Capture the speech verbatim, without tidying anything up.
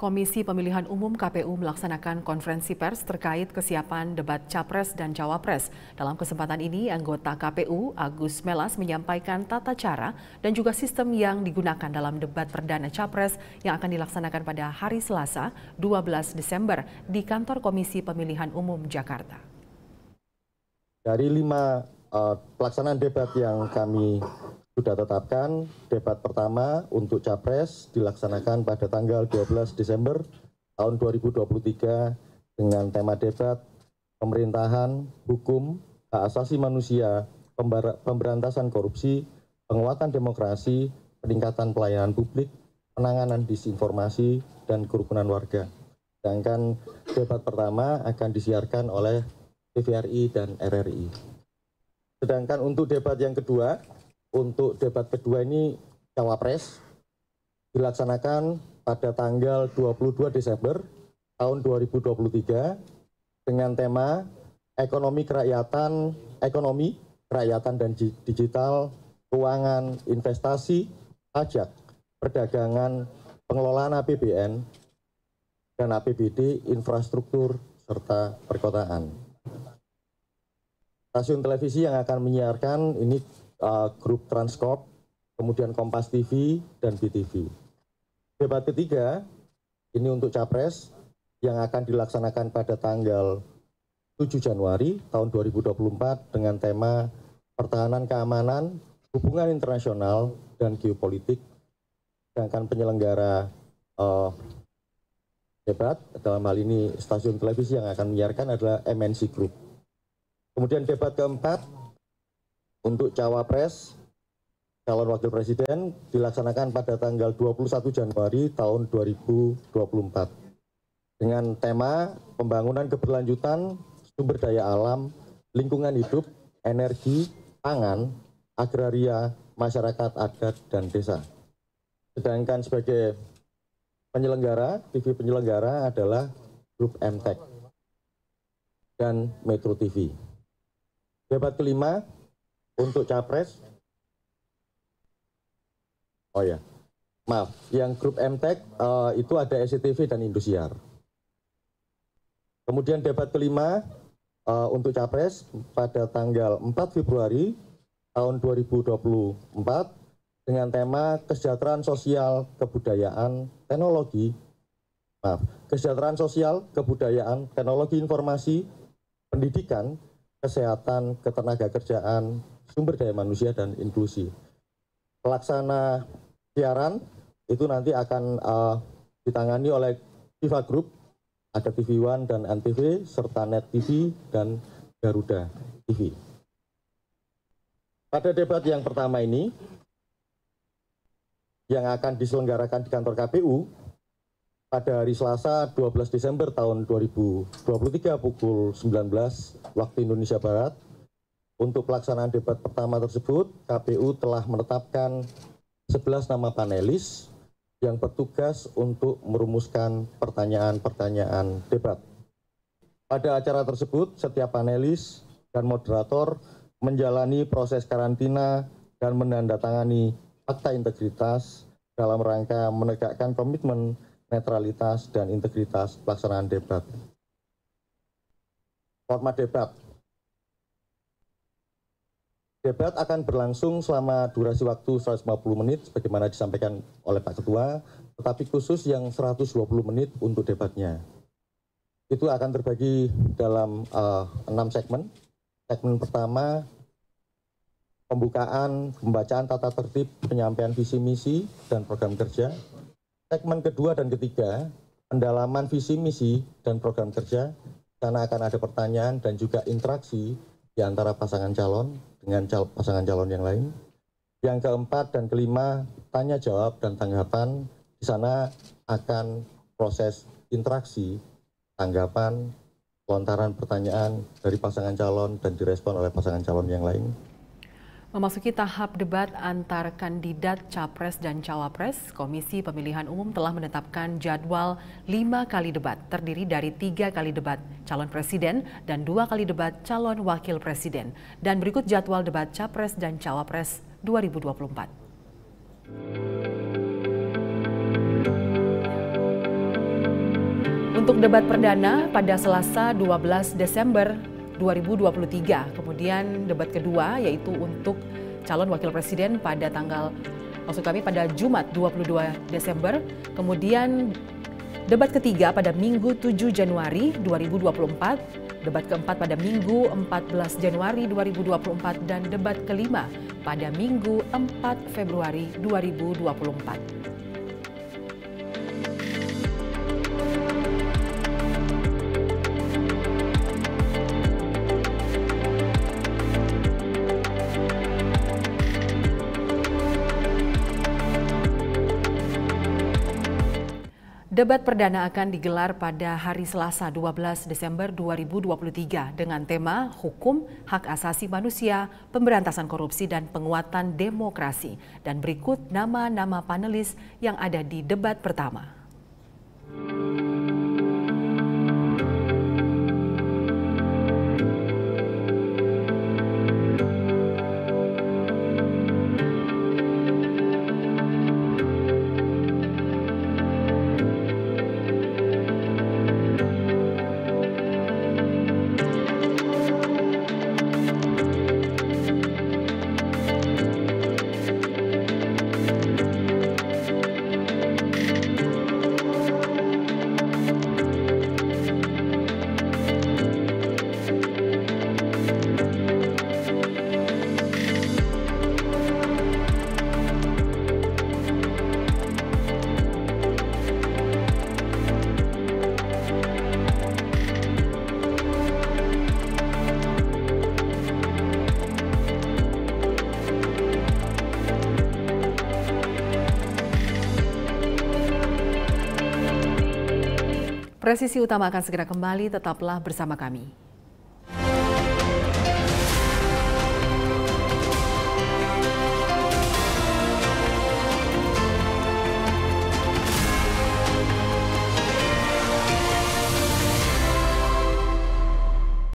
Komisi Pemilihan Umum K P U melaksanakan konferensi pers terkait kesiapan debat Capres dan Cawapres. Dalam kesempatan ini, anggota K P U Agus Melas menyampaikan tata cara dan juga sistem yang digunakan dalam debat perdana Capres yang akan dilaksanakan pada hari Selasa, dua belas Desember di kantor Komisi Pemilihan Umum Jakarta. Dari lima uh, pelaksanaan debat yang kami sudah tetapkan, debat pertama untuk Capres dilaksanakan pada tanggal dua belas Desember tahun dua ribu dua puluh tiga dengan tema debat pemerintahan, hukum, hak asasi manusia, pemberantasan korupsi, penguatan demokrasi, peningkatan pelayanan publik, penanganan disinformasi, dan kerukunan warga. Sedangkan debat pertama akan disiarkan oleh T V R I dan R R I. Sedangkan untuk debat yang kedua, untuk debat kedua ini Cawapres dilaksanakan pada tanggal dua puluh dua Desember tahun dua ribu dua puluh tiga dengan tema ekonomi kerakyatan, ekonomi, kerakyatan dan digital, keuangan, investasi, pajak, perdagangan, pengelolaan A P B N, dan A P B D, infrastruktur, serta perkotaan. Stasiun televisi yang akan menyiarkan ini Uh, grup Transcorp, kemudian Kompas T V, dan B T V. Debat ketiga, ini untuk Capres yang akan dilaksanakan pada tanggal tujuh Januari tahun dua ribu dua puluh empat dengan tema pertahanan keamanan, hubungan internasional, dan geopolitik. Sedangkan penyelenggara uh, debat, dalam hal ini stasiun televisi yang akan menyiarkan adalah M N C Group. Kemudian debat keempat, untuk Cawapres, calon wakil presiden dilaksanakan pada tanggal dua puluh satu Januari tahun dua ribu dua puluh empat dengan tema pembangunan keberlanjutan, sumber daya alam, lingkungan hidup, energi, pangan, agraria, masyarakat adat, dan desa. Sedangkan sebagai penyelenggara, T V penyelenggara adalah grup M T E C dan Metro T V. Debat kelima, untuk Capres, oh ya, maaf, yang grup M T E C uh, itu ada S C T V dan Indosiar. Kemudian debat kelima uh, untuk Capres pada tanggal empat Februari tahun dua ribu dua puluh empat dengan tema kesejahteraan sosial, kebudayaan, teknologi, maaf, kesejahteraan sosial, kebudayaan, teknologi informasi, pendidikan, kesehatan, ketenagakerjaan, sumber daya manusia, dan inklusi. Pelaksana siaran itu nanti akan uh, ditangani oleh Viva Group, ada T V One dan N T V, serta Net T V dan Garuda T V. Pada debat yang pertama ini, yang akan diselenggarakan di kantor K P U, pada hari Selasa dua belas Desember tahun dua ribu dua puluh tiga pukul sembilan belas waktu Indonesia Barat, untuk pelaksanaan debat pertama tersebut, K P U telah menetapkan sebelas nama panelis yang bertugas untuk merumuskan pertanyaan-pertanyaan debat. Pada acara tersebut, setiap panelis dan moderator menjalani proses karantina dan menandatangani fakta integritas dalam rangka menegakkan komitmen netralitas dan integritas pelaksanaan debat. Format debat. Debat akan berlangsung selama durasi waktu seratus lima puluh menit sebagaimana disampaikan oleh Pak Ketua, tetapi khusus yang seratus dua puluh menit untuk debatnya. Itu akan terbagi dalam uh, enam segmen. Segmen pertama, pembukaan, pembacaan tata tertib, penyampaian visi misi dan program kerja. Segmen kedua dan ketiga, pendalaman visi misi dan program kerja, karena akan ada pertanyaan dan juga interaksi di antara pasangan calon dengan cal pasangan calon yang lain. Yang keempat dan kelima, tanya jawab dan tanggapan. Di sana akan proses interaksi, tanggapan, lontaran pertanyaan dari pasangan calon dan direspon oleh pasangan calon yang lain. Memasuki tahap debat antar kandidat Capres dan Cawapres, Komisi Pemilihan Umum telah menetapkan jadwal lima kali debat, terdiri dari tiga kali debat calon presiden dan dua kali debat calon wakil presiden. Dan berikut jadwal debat Capres dan Cawapres dua ribu dua puluh empat. Untuk debat perdana pada Selasa dua belas Desember dua ribu dua puluh tiga. Kemudian debat kedua yaitu untuk calon wakil presiden pada tanggal, maksud kami pada Jumat dua puluh dua Desember. Kemudian debat ketiga pada Minggu tujuh Januari dua ribu dua puluh empat. Debat keempat pada Minggu empat belas Januari dua ribu dua puluh empat dan debat kelima pada Minggu empat Februari dua ribu dua puluh empat. Debat perdana akan digelar pada hari Selasa dua belas Desember dua ribu dua puluh tiga dengan tema Hukum, Hak Asasi Manusia, Pemberantasan Korupsi, dan Penguatan Demokrasi. Dan berikut nama-nama panelis yang ada di debat pertama. Presisi Utama akan segera kembali, tetaplah bersama kami.